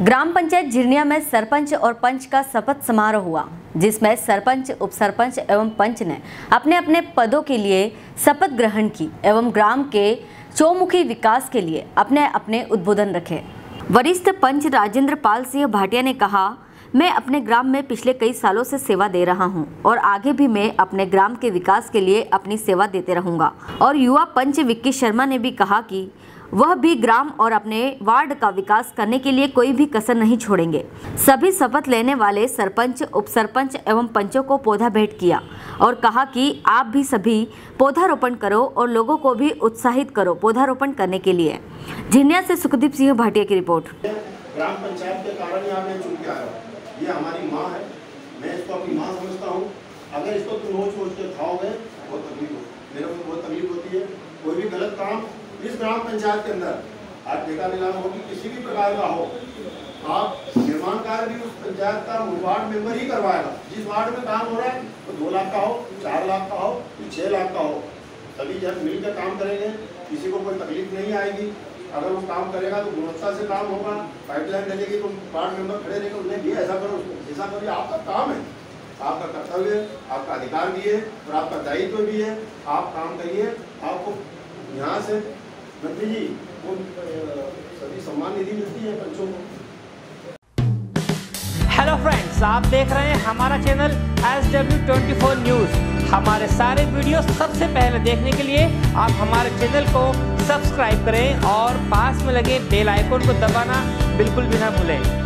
ग्राम पंचायत झिरनिया में सरपंच और पंच का शपथ समारोह हुआ, जिसमें सरपंच, उप सरपंच एवं पंच ने अपने अपने पदों के लिए शपथ ग्रहण की एवं ग्राम के चौमुखी विकास के लिए अपने अपने उद्बोधन रखे। वरिष्ठ पंच राजेंद्र पाल सिंह भाटिया ने कहा, मैं अपने ग्राम में पिछले कई सालों से सेवा दे रहा हूं और आगे भी मैं अपने ग्राम के विकास के लिए अपनी सेवा देते रहूंगा। और युवा पंच विक्की शर्मा ने भी कहा कि वह भी ग्राम और अपने वार्ड का विकास करने के लिए कोई भी कसर नहीं छोड़ेंगे। सभी शपथ लेने वाले सरपंच, उप सरपंच एवं पंचों को पौधा भेंट किया और कहा कि आप भी सभी पौधारोपण करो और लोगों को भी उत्साहित करो पौधारोपण करने के लिए। झिरनिया से सुखदीप सिंह भाटिया की रिपोर्ट। ग्राम पंचायत के कारण यहाँ मैं चुन के आया हूँ। ये हमारी माँ है, मैं इसको अपनी माँ समझता हूँ। अगर इसको तुम नोच के खाओगे बहुत तकलीफ हो, मेरे को बहुत तकलीफ होती है। कोई भी गलत काम इस ग्राम पंचायत के अंदर आप ठेका नीलाम हो कि किसी भी प्रकार का हो, आप निर्माण कार्य भी उस पंचायत का वार्ड मेंबर ही करवाएगा। जिस वार्ड में काम हो रहा है तो 2 लाख का हो, 4 लाख का हो, 6 लाख का हो, सभी जब मिलकर काम करेंगे किसी को कोई तकलीफ नहीं आएगी। अगर वो काम करेगा तो गुणवत्ता से काम होगा। पाइपलाइन डलेगी तो वार्ड मेंबर खड़े रहेंगे, उन्हें भी ऐसा करो ऐसा करो। आपका काम है, आपका कर्तव्य है, आपका अधिकार भी है और आपका दायित्व भी है। आप काम करिए। आपको यहाँ से मंत्री जी वो सभी सम्मान निधि मिलती है पंचों को। हेलो फ्रेंड्स, आप देख रहे हैं हमारा चैनल SW24 न्यूज़। हमारे सारे वीडियो सबसे पहले देखने के लिए आप हमारे चैनल को सब्सक्राइब करें और पास में लगे बेल आइकन को दबाना बिल्कुल भी ना भूलें।